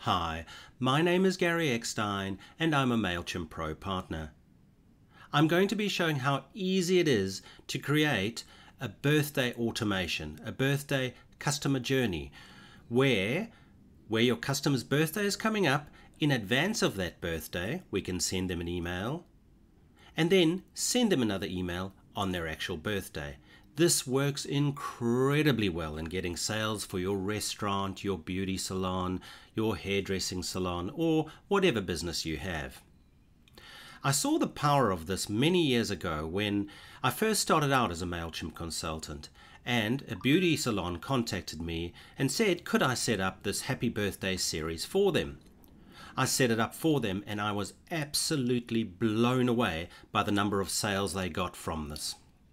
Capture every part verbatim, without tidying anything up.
Hi, my name is Gary Eckstein and I'm a Mailchimp Pro partner. I'm going to be showing how easy it is to create a birthday automation, a birthday customer journey, where, where your customer's birthday is coming up, in advance of that birthday, we can send them an email and then send them another email on their actual birthday. This works incredibly well in getting sales for your restaurant, your beauty salon, your hairdressing salon, or whatever business you have. I saw the power of this many years ago when I first started out as a Mailchimp consultant, and a beauty salon contacted me and said, could I set up this happy birthday series for them? I set it up for them and I was absolutely blown away by the number of sales they got from this.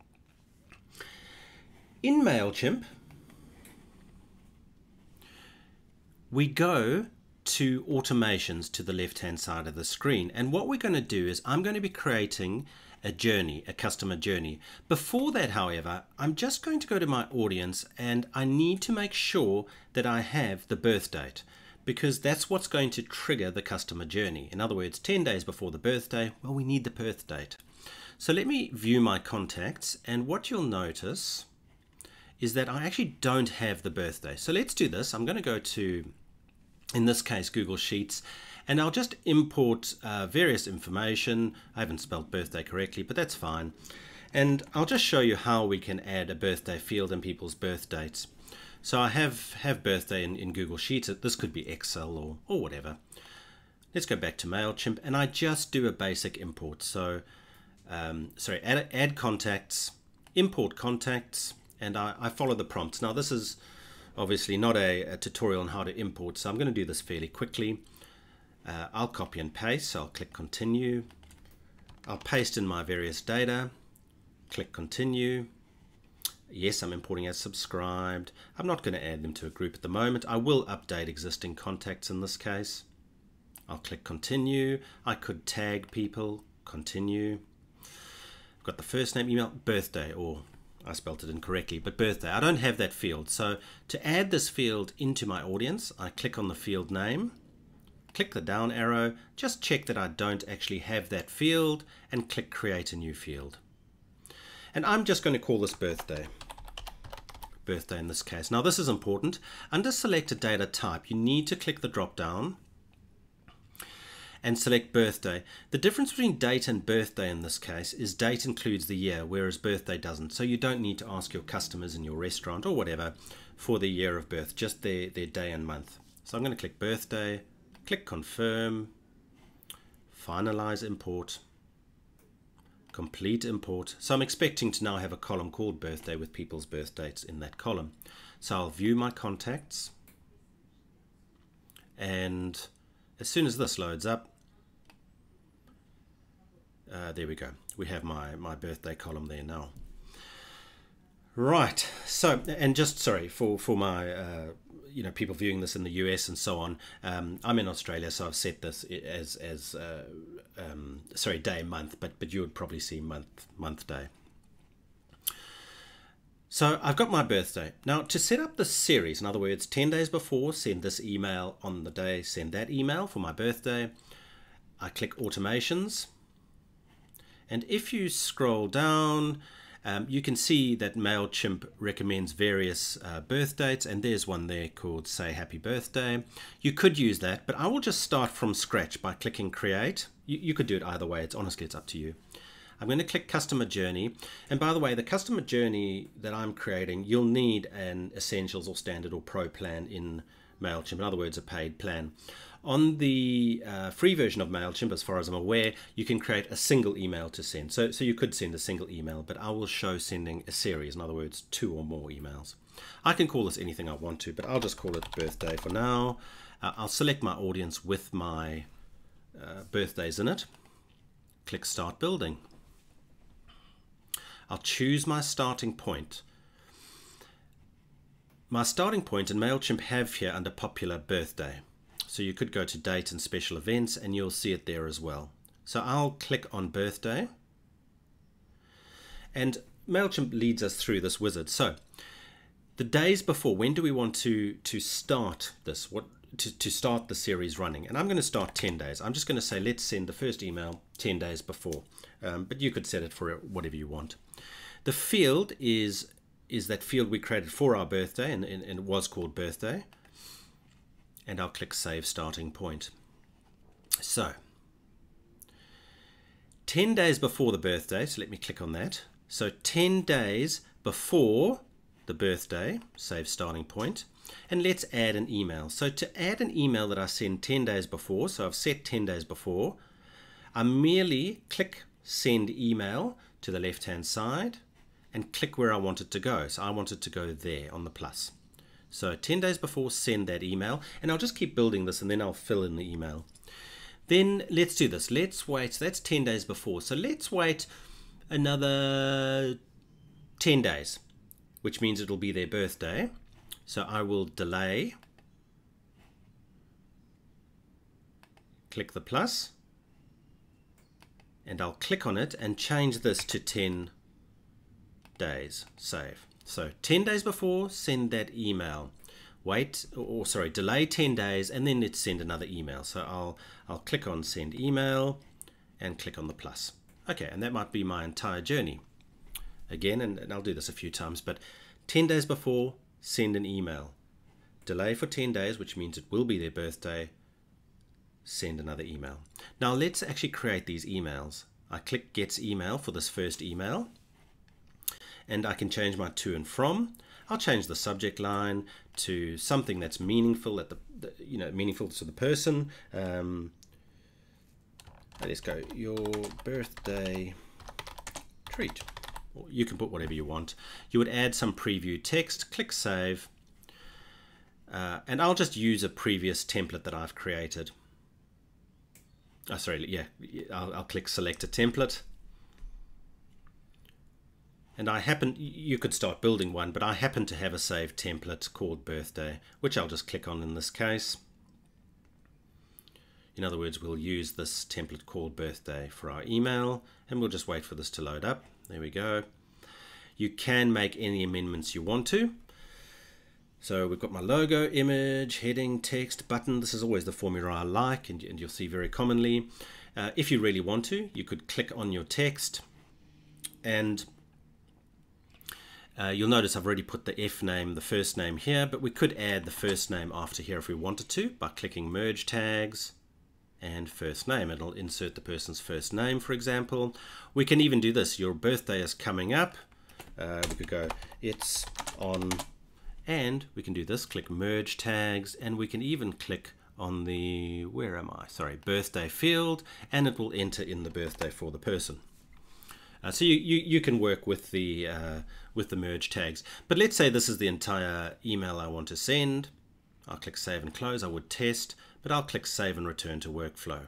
In Mailchimp, we go to automations to the left-hand side of the screen, and what we're going to do is I'm going to be creating a journey, a customer journey. Before that, however, I'm just going to go to my audience and I need to make sure that I have the birth date, because that's what's going to trigger the customer journey. In other words, ten days before the birthday, well, we need the birth date. So let me view my contacts, and what you'll notice is that I actually don't have the birthday. So let's do this. I'm going to go to, in this case, Google Sheets, and I'll just import uh, various information. I haven't spelled birthday correctly, but that's fine. And I'll just show you how we can add a birthday field in people's birth dates. So I have, have birthday in, in Google Sheets. This could be Excel or, or whatever. Let's go back to Mailchimp, and I just do a basic import. So, um, sorry, add, add contacts, import contacts, and I, I follow the prompts. Now this is obviously not a, a tutorial on how to import, so I'm going to do this fairly quickly. Uh, I'll copy and paste, so I'll click continue. I'll paste in my various data, click continue. Yes, I'm importing as subscribed. I'm not going to add them to a group at the moment. I will update existing contacts in this case. I'll click continue. I could tag people, continue. I've got the first name, email, birthday, or I spelt it incorrectly, but birthday. I don't have that field. So to add this field into my audience, I click on the field name, click the down arrow, just check that I don't actually have that field, and click create a new field. And I'm just going to call this birthday. Birthday in this case. Now this is important. Under select a data type, you need to click the drop down and select birthday. The difference between date and birthday in this case is date includes the year, whereas birthday doesn't. So you don't need to ask your customers in your restaurant or whatever for the year of birth, just their, their day and month. So I'm going to click birthday, click confirm, finalize import, complete import. So I'm expecting to now have a column called birthday with people's birth dates in that column. So I'll view my contacts, and as soon as this loads up, Uh, there we go. We have my, my birthday column there now. Right. So, and just sorry for, for my, uh, you know, people viewing this in the U S and so on. Um, I'm in Australia, so I've set this as, as uh, um, sorry, day, month, but, but you would probably see month, month, day. So I've got my birthday. Now to set up this series, in other words, ten days before, send this email, on the day, send that email for my birthday. I click automations. And if you scroll down, um, you can see that Mailchimp recommends various uh, birth dates, and there's one there called Say Happy Birthday. You could use that, but I will just start from scratch by clicking Create. You, you could do it either way. It's honestly, it's up to you. I'm going to click Customer Journey. And by the way, the customer journey that I'm creating, you'll need an Essentials or Standard or Pro plan in Mailchimp. In other words, a paid plan. On the uh, free version of Mailchimp, as far as I'm aware, you can create a single email to send. So, so you could send a single email, but I will show sending a series, in other words, two or more emails. I can call this anything I want to, but I'll just call it birthday for now. Uh, I'll select my audience with my uh, birthdays in it. Click Start Building. I'll choose my starting point. My starting point in Mailchimp have here under Popular Birthday. So you could go to Date and Special Events and you'll see it there as well. So I'll click on Birthday, and Mailchimp leads us through this wizard. So the days before, when do we want to, to start this? What to, to start the series running. And I'm going to start ten days. I'm just going to say, let's send the first email ten days before. Um, but you could set it for whatever you want. The field is, is that field we created for our birthday, and, and, and it was called birthday. And I'll click Save Starting Point. So, ten days before the birthday, so let me click on that. So ten days before the birthday, save starting point, and let's add an email. So to add an email that I send ten days before, so I've set ten days before, I merely click Send Email to the left hand side and click where I want it to go. So I want it to go there on the plus. So ten days before, send that email, and I'll just keep building this and then I'll fill in the email. Then let's do this. Let's wait. So that's ten days before. So let's wait another ten days, which means it'll be their birthday. So I will delay, click the plus, and I'll click on it and change this to ten days. Save. So ten days before, send that email. Wait, or sorry, delay ten days, and then let's send another email. So I'll I'll click on Send Email and click on the plus. Okay, and that might be my entire journey. Again, and, and I'll do this a few times, but ten days before, send an email. Delay for ten days, which means it will be their birthday. Send another email. Now let's actually create these emails. I click Get Email for this first email, and I can change my to and from. I'll change the subject line to something that's meaningful at the, the you know, meaningful to the person. Um, let's go, your birthday treat. Or you can put whatever you want. You would add some preview text, click Save, uh, and I'll just use a previous template that I've created. Oh, sorry, yeah, I'll, I'll click Select a Template. And I happen, you could start building one, but I happen to have a saved template called birthday, which I'll just click on in this case. In other words, we'll use this template called birthday for our email, and we'll just wait for this to load up. There we go. You can make any amendments you want to. So we've got my logo, image, heading, text, button. This is always the formula I like, and, and you'll see very commonly. Uh, if you really want to, you could click on your text, and Uh, you'll notice I've already put the F name, the first name here, but we could add the first name after here if we wanted to by clicking Merge Tags and First Name. It'll insert the person's first name, for example. We can even do this. Your birthday is coming up. Uh, we could go, it's on, and we can do this. Click Merge Tags, and we can even click on the, where am I? Sorry, birthday field, and it will enter in the birthday for the person. Uh, so you, you, you can work with the uh, with the merge tags. But let's say this is the entire email I want to send. I'll click Save and Close. I would test, but I'll click Save and Return to Workflow.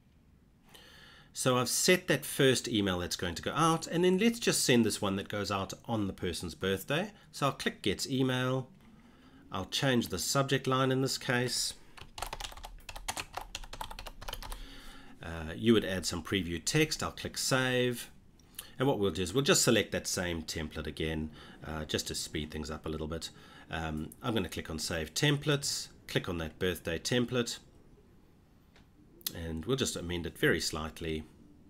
So I've set that first email that's going to go out, and then let's just send this one that goes out on the person's birthday. So I'll click Get Email. I'll change the subject line in this case. Uh, you would add some preview text. I'll click Save. And what we'll do is we'll just select that same template again, uh, just to speed things up a little bit. Um, I'm going to click on Save Templates, click on that birthday template, and we'll just amend it very slightly.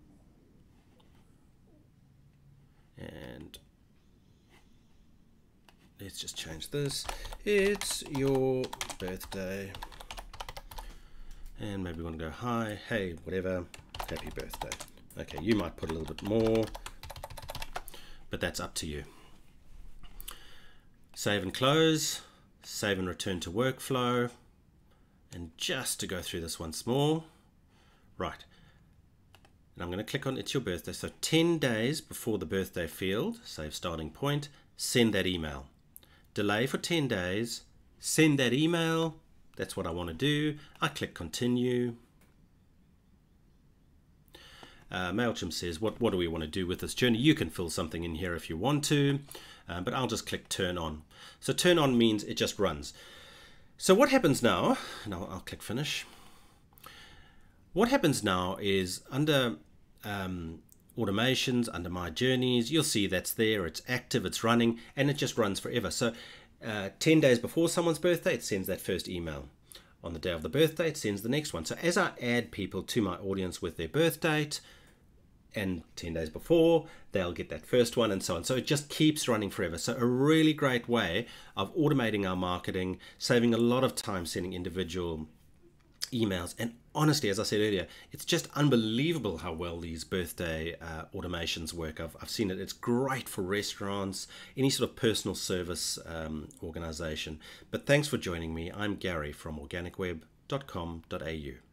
And let's just change this. It's your birthday. And maybe we want to go, hi, hey, whatever, happy birthday. Okay, you might put a little bit more, but that's up to you. Save and close, save and return to workflow, and just to go through this once more, right, and I'm going to click on it's your birthday, so ten days before the birthday field, save starting point, send that email. Delay for ten days, send that email, that's what I want to do. I click continue. Uh, Mailchimp says, what, what do we want to do with this journey? You can fill something in here if you want to, uh, but I'll just click turn on. So turn on means it just runs. So what happens now, and I'll, I'll click finish. What happens now is under um, automations, under my journeys, you'll see that's there, it's active, it's running, and it just runs forever. So uh, ten days before someone's birthday, it sends that first email. on the day of the birthday, it sends the next one. So as I add people to my audience with their birth date, and ten days before, they'll get that first one, and so on. So it just keeps running forever. So a really great way of automating our marketing, saving a lot of time sending individual emails. And honestly, as I said earlier, it's just unbelievable how well these birthday uh, automations work. I've, I've seen it. It's great for restaurants, any sort of personal service um, organization. But thanks for joining me. I'm Gary from organic web dot com dot a u.